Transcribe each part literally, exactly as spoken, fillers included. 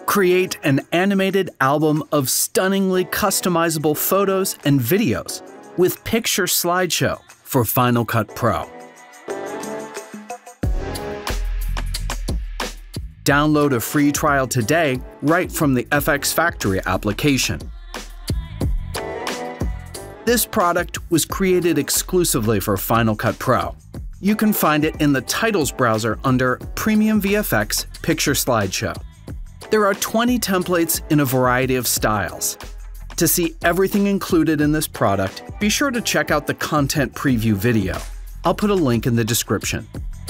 Create an animated album of stunningly customizable photos and videos with Picture Slideshow for Final Cut Pro. Download a free trial today right from the FxFactory application. This product was created exclusively for Final Cut Pro. You can find it in the Titles browser under Premium V F X Picture Slideshow. There are twenty templates in a variety of styles. To see everything included in this product, be sure to check out the content preview video. I'll put a link in the description.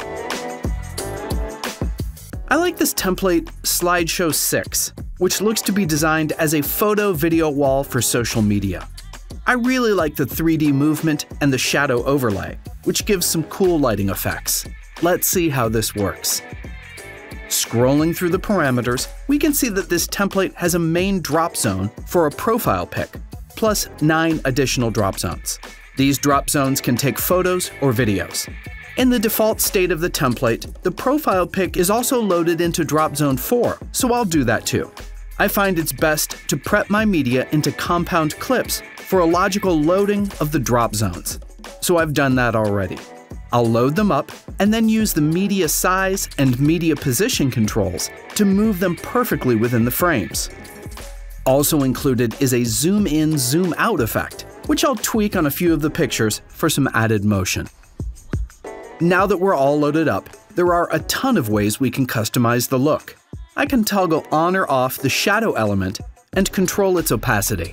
I like this template Slideshow six, which looks to be designed as a photo-video wall for social media. I really like the three D movement and the shadow overlay, which gives some cool lighting effects. Let's see how this works. Scrolling through the parameters, we can see that this template has a main drop zone for a profile pic, plus nine additional drop zones. These drop zones can take photos or videos. In the default state of the template, the profile pic is also loaded into drop zone four, so I'll do that too. I find it's best to prep my media into compound clips for a logical loading of the drop zones, so I've done that already. I'll load them up and then use the media size and media position controls to move them perfectly within the frames. Also included is a zoom in, zoom out effect, which I'll tweak on a few of the pictures for some added motion. Now that we're all loaded up, there are a ton of ways we can customize the look. I can toggle on or off the shadow element and control its opacity.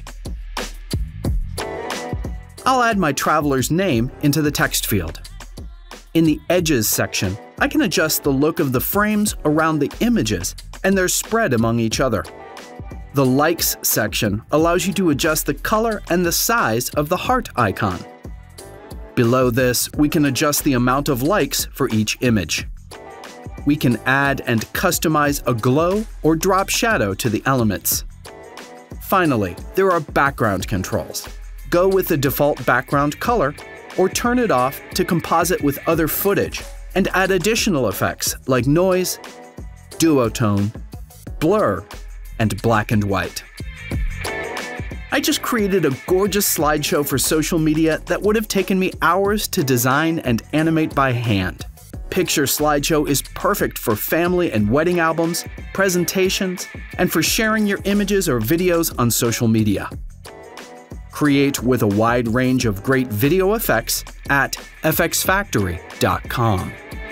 I'll add my traveler's name into the text field. In the Edges section, I can adjust the look of the frames around the images and their spread among each other. The Likes section allows you to adjust the color and the size of the heart icon. Below this, we can adjust the amount of likes for each image. We can add and customize a glow or drop shadow to the elements. Finally, there are background controls. Go with the default background color or turn it off to composite with other footage and add additional effects like noise, duotone, blur, and black and white. I just created a gorgeous slideshow for social media that would have taken me hours to design and animate by hand. Picture Slideshow is perfect for family and wedding albums, presentations, and for sharing your images or videos on social media. Create with a wide range of great video effects at F X Factory dot com.